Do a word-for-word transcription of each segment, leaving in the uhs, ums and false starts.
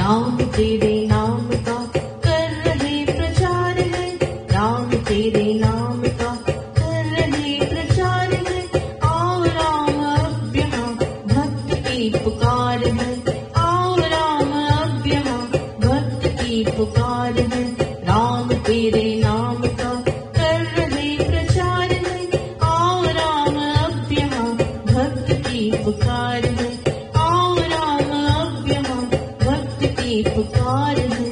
राम तेरे नाम का कर रहे प्रचार है, राम तेरे नाम का कर रहे प्रचार है। आओ राम अब यहाँ भक्त की पुकार है, आओ राम अब यहाँ भक्त की पुकार है। राम तेरे नाम का कर रहे प्रचार है, आओ राम अब यहाँ भक्त की पुकार है, आओ राम अब यहाँ भक्त की पुकार है।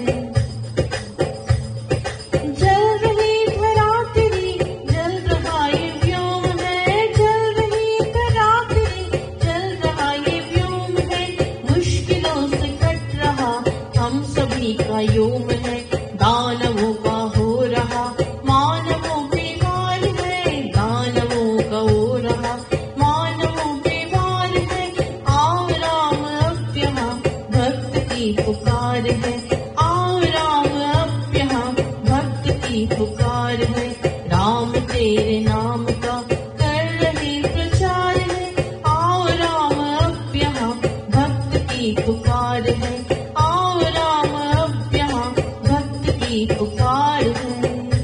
जल रही धरा तेरी, जल रहा ये व्योम है, जल रही धरा तेरी, जल रहा ये व्योम है। मुश्किलों से कट रहा हम सभी का योम है, दानवों का हो रहा मानवों पे वार है, दानवों का हो रहा मानवों पे वार है। आओ राम अब यहाँ भक्त की पुकार है, आओ राम अब यहाँ भक्त की पुकार है। राम तेरे नाम का कर रहे प्रचार है, आओ राम अब यहाँ भक्त की पुकार है, आओ राम अब यहाँ भक्त की पुकार है।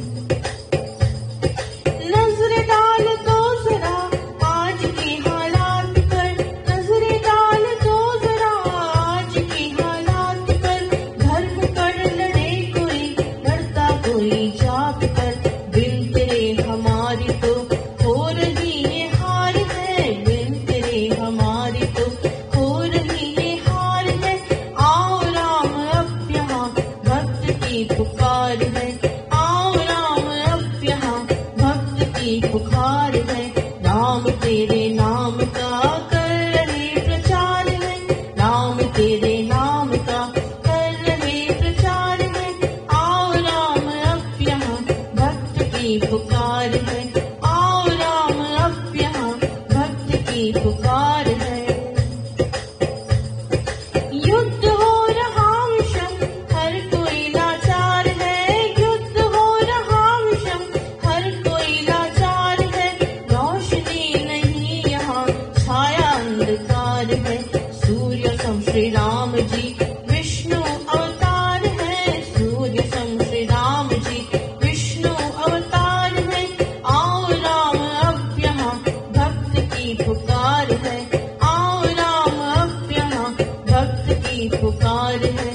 नजर डाल दो जरा आज के हालात पर, नजर डाल दो जरा आज के हालात पर। धर्म पर लड़े कोई, लड़ता कोई जात पर, बिन तेरे हमारी तो हो रही ये हार है, बिन तेरे हमारी तो हो रही ये हार है। आओ राम अब यहाँ भक्त की पुकार है, आओ राम अब यहाँ भक्त की पुकार है। राम तेरे नाम का कर रहे प्रचार है, राम तेरे नाम का कर रहे प्रचार है। आओ राम अब यहाँ भक्त की पुकार है, आओ राम अब यहाँ भक्त की पुकार है। युद्ध हो रहा विषम हर कोई लाचार है, युद्ध हो रहा विषम हर कोई लाचार है। रोशनी नहीं यहाँ छाया अंधकार है, सूर्य सम श्री राम जी विष्णु अवतार है, सूर्य सम श्री राम जी विष्णु अवतार है। आओ राम अब यहाँ भक्त की पुकार है, आओ राम अब यहाँ भक्त की पुकार है।